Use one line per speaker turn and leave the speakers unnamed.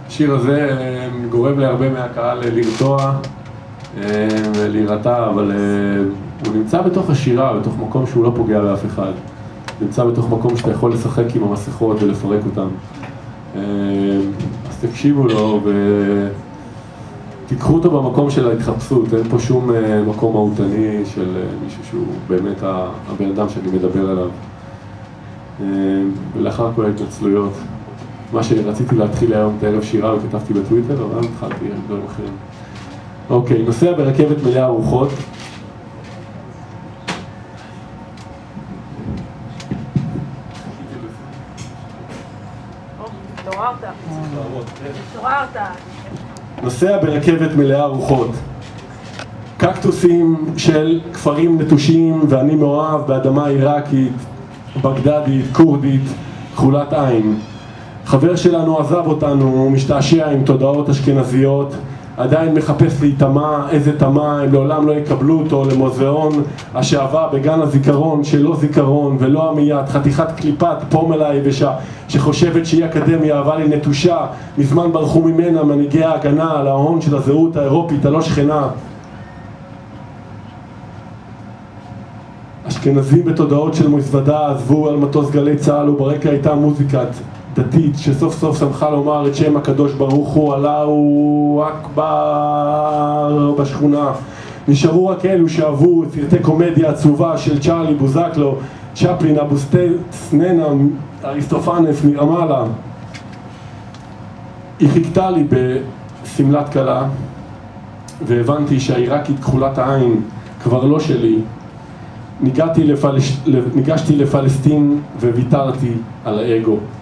השיר הזה גורם להרבה מהקהל לרתוע, להירתע, אבל הוא נמצא בתוך השירה, בתוך מקום שהוא לא פוגע באף אחד. נמצא בתוך מקום שאתה יכול לשחק עם המסכות ולפרק אותם. אז תקשיבו לו ותיקחו אותו במקום של ההתחפשות, אין פה שום מקום מהותני של מישהו שהוא באמת הבן אדם שאני מדבר עליו. ולאחר כל ההתנצלויות, מה שרציתי להתחיל היום את הערב שירה וכתבתי בטוויטר, אבל התחלתי עם דברים אחרים. אוקיי, נוסע ברכבת מלאה רוחות. נוסע ברכבת מלאה רוחות. קקטוסים של כפרים נטושים ואני מאוהב באדמה עיראקית, בגדדית, קורדית, חולת עין. חבר שלנו עזב אותנו, משתעשע עם תודעות אשכנזיות, עדיין מחפש להיטמע, איזה טמע, הם לעולם לא יקבלו אותו למוזיאון השעבה בגן הזיכרון שלא זיכרון ולא עמיית, חתיכת קליפת פומלה יבשה שחושבת שהיא אקדמיה אבל היא נטושה, מזמן ברחו ממנה מנהיגי ההגנה על ההון של הזהות האירופית הלא שכנה. אשכנזים בתודעות של מזוודה עזבו על מטוס גלי צהל וברקע הייתה מוזיקת דתית שסוף סוף שמחה לומר את שם הקדוש ברוך הוא אללהו אכבר בשכונה. נשארו רק אלו שאהבו סרטי קומדיה עצובה של צ'רלי בוזקלו, צ'פלין, אבוסטננה, אריסטופנס מרמאללה. היא חיכתה לי בסמלת כלה והבנתי שהעיראקית כחולת העין כבר לא שלי. ניגשתי לפלסטין וויתרתי על האגו.